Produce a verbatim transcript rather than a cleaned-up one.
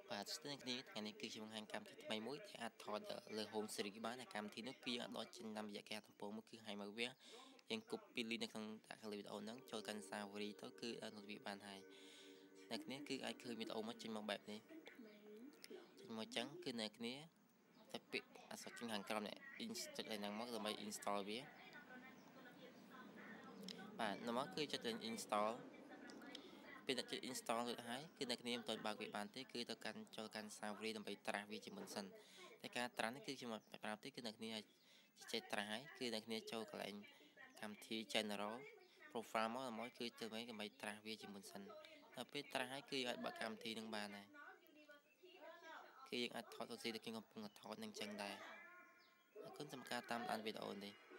បាទស្ទើរគ្នាថ្ងៃនេះគឺជាបង្ហាញកម្មវិធីថ្មីមួយដែលអាចថតលើ Home Series បានតែកម្មវិធីនោះគឺយើងអាចដកចេញតាមរយៈគេហទំព័រមួយគឺឲ្យមកវាយើង copy link នៅក្នុងខាងលើវីដេអូហ្នឹងចូលកាន់សាវរីទៅគឺអាចនោះវាបានហើយអ្នកគ្នាគឺអាចឃើញវីដេអូមកចេញមកបែបនេះចេញមកចឹងគឺអ្នកគ្នាតែពាក្យអក្សរចេញខាងក្រោមនេះ install ឲ្យហ្នឹងមកដើម្បី install វាបាទនៅមកគឺចិត្តទៅ installពេលតែ install រួចហើយគឺអ្នកគ្នាមិនទាន់បើកវាបានទេគឺទៅកាន់ចូលកាន់ server ដើម្បីត្រាស់វាជាមុនសិនតែការត្រាស់នេះគឺខ្ញុំប្រាប់ទេគឺអ្នកគ្នាចេះត្រាស់ហើយគឺអ្នកគ្នាចូលកន្លែងកម្មវិធី general profile មកមកគឺទៅវិញដើម្បីត្រាស់វាជាមុនសិនដល់ពេលត្រាស់ហើយគឺអាចបើកកម្មវិធីនឹងបានដែរគឺយើងអាចថតទៅស៊ីទៅខ្ញុំកំពុងថតនឹងចឹងដែរអរគុណសម្រាប់ការតាមដានវីដេអូនេះ